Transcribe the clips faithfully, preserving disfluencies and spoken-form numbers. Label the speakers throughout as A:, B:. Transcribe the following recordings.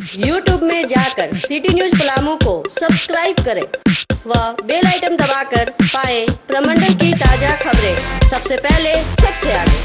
A: YouTube में जाकर city news Palamu को सब्सक्राइब करें व बेल आइटन दबाकर पाएं प्रमंडल की ताजा खबरें सबसे पहले सबसे आगे।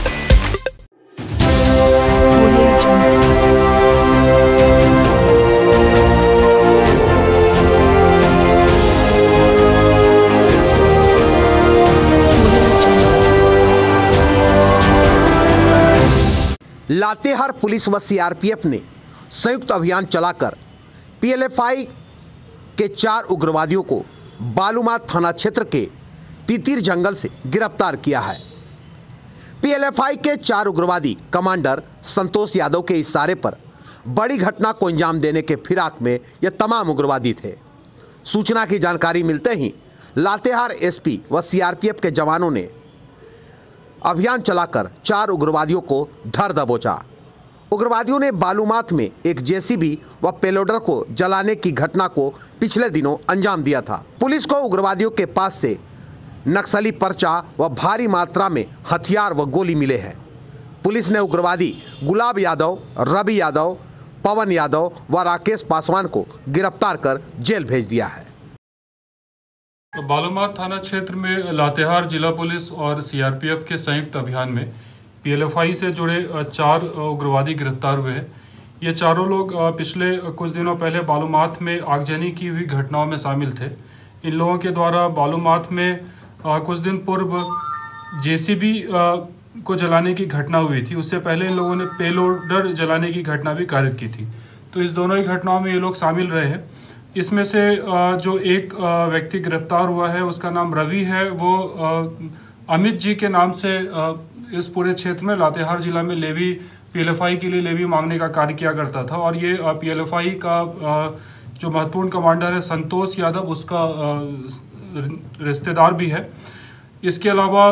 B: लातेहार पुलिस व सीआरपीएफ ने संयुक्त अभियान चलाकर पीएलएफआई के चार उग्रवादियों को बालूमाथ थाना क्षेत्र के तितिर जंगल से गिरफ्तार किया है। पीएलएफआई के चार उग्रवादी कमांडर संतोष यादव के इशारे पर बड़ी घटना को अंजाम देने के फिराक में ये तमाम उग्रवादी थे। सूचना की जानकारी मिलते ही लातेहार एसपी व सीआरपीएफ के जवानों ने अभियान चलाकर चार उग्रवादियों को धर दबोचा। उग्रवादियों ने बालूमाथ में एक जेसीबी व पेलोडर को जलाने की घटना को पिछले दिनों अंजाम दिया था। पुलिस को उग्रवादियों के पास से नक्सली पर्चा व भारी मात्रा में हथियार व गोली मिले हैं। पुलिस ने उग्रवादी गुलाब यादव, रवि यादव, पवन यादव व राकेश पासवान को गिरफ्तार कर जेल भेज दिया है।
C: बालूमाथ थाना क्षेत्र में लातेहार जिला पुलिस और सीआरपीएफ के संयुक्त अभियान में पीएलएफआई से जुड़े चार उग्रवादी गिरफ्तार हुए हैं। ये चारों लोग पिछले कुछ दिनों पहले बालूमाथ में आगजनी की हुई घटनाओं में शामिल थे। इन लोगों के द्वारा बालूमाथ में कुछ दिन पूर्व जेसीबी को जलाने की घटना हुई थी। उससे पहले इन लोगों ने पेलोडर जलाने की घटना भी कारित की थी। तो इस दोनों ही घटनाओं में ये लोग शामिल रहे हैं। इसमें से जो एक व्यक्ति गिरफ्तार हुआ है उसका नाम रवि है। वो अमित जी के नाम से इस पूरे क्षेत्र में लातेहार जिला में लेवी पीएलएफआई के लिए लेवी मांगने का कार्य किया करता था और ये पीएलएफआई का जो महत्वपूर्ण कमांडर है संतोष यादव उसका रिश्तेदार भी है। इसके अलावा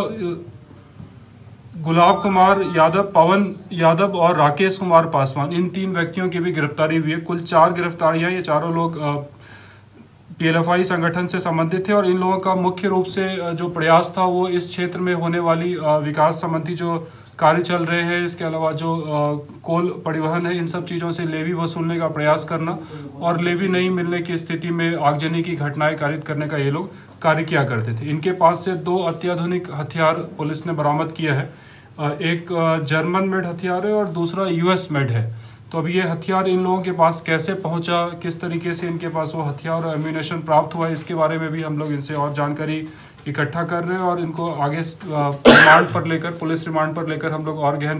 C: गुलाब कुमार यादव, पवन यादव और राकेश कुमार पासवान, इन तीन व्यक्तियों की भी गिरफ्तारी हुई है। कुल चार गिरफ्तारियां, ये चारों लोग पीएलएफआई संगठन से संबंधित थे और इन लोगों का मुख्य रूप से जो प्रयास था वो इस क्षेत्र में होने वाली विकास संबंधी जो कार्य चल रहे हैं, इसके अलावा जो कोल परिवहन है, इन सब चीज़ों से लेवी वसूलने का प्रयास करना और लेवी नहीं मिलने की स्थिति में आगजनी की घटनाएं कारित करने का ये लोग कार्य किया करते थे। इनके पास से दो अत्याधुनिक हथियार पुलिस ने बरामद किया है। एक जर्मन मेड हथियार है और दूसरा यूएस मेड है। तो अब ये हथियार इन लोगों के पास कैसे पहुंचा, किस तरीके से इनके पास वो हथियार और एम्यूनेशन प्राप्त हुआ, इसके बारे में भी हम लोग इनसे और जानकारी इकट्ठा कर रहे हैं और इनको आगे रिमांड पर लेकर पुलिस रिमांड पर लेकर हम लोग और गहन